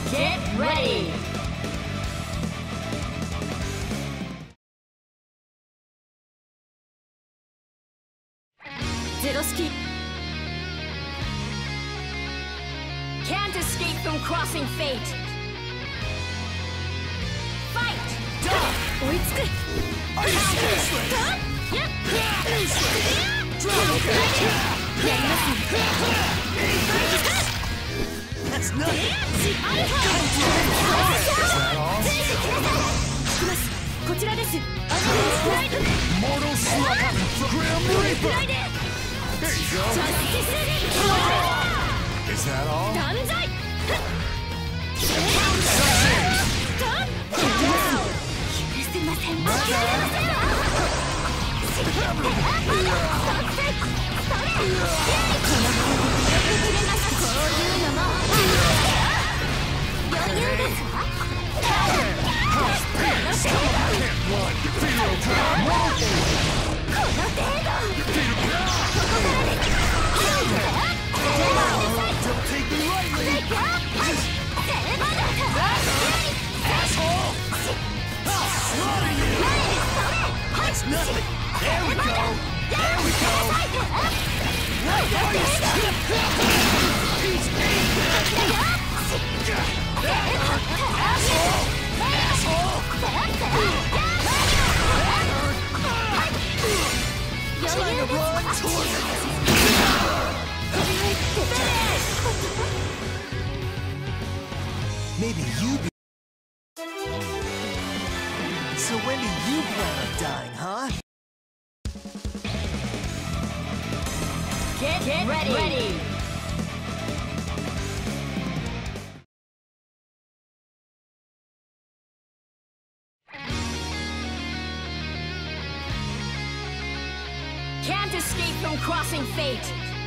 Get ready! Zeroski can't escape from crossing fate. Fight! Done! 追いつく。やりますね。 That's nothing. こちらです。Mortal Slap! Grim Reaper! There you go. Is that all? 断罪。許せません。諦めませんわ。 That's nothing. There we go. There we go. Asshole! Asshole! Trying to run towards us. Maybe you be. So when do you plan on dying, huh? Get ready! Can't escape from crossing fate.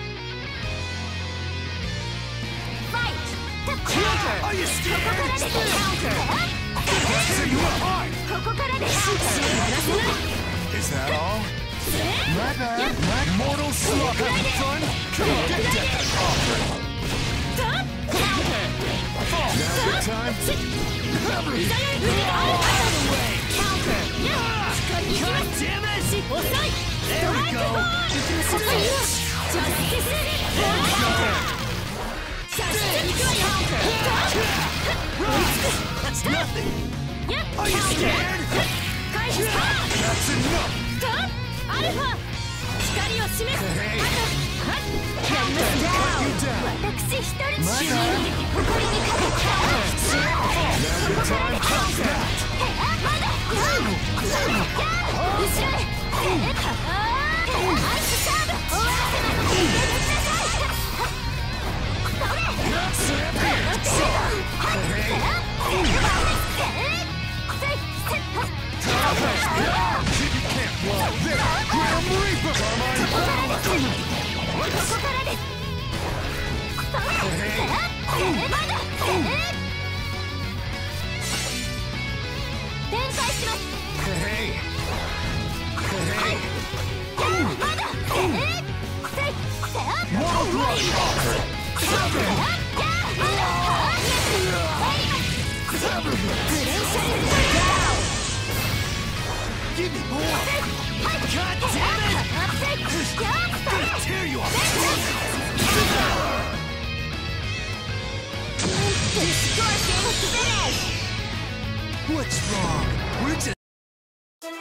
Fight! Counter! Are you scared? Counter! So you are hard. Is that all? My bad. Mortal Slug having fun? Come on, get that offer. Counter! Now good time? Out of the way. Counter! God damn it! There we go. That's nothing. Are you scared? That's enough. Alpha! 光を示す。 Hey. やります。 You down. 私一人主任に誇りにかけた。 Now good time? How's that? まだ。後ろへ。アイスサーブ。終わらせない。入れてください。展開します。 Give me more! God damn it! Gonna tear you apart! What's wrong? We're just...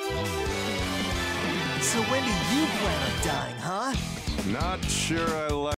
So when do you plan on dying, huh? Not sure I like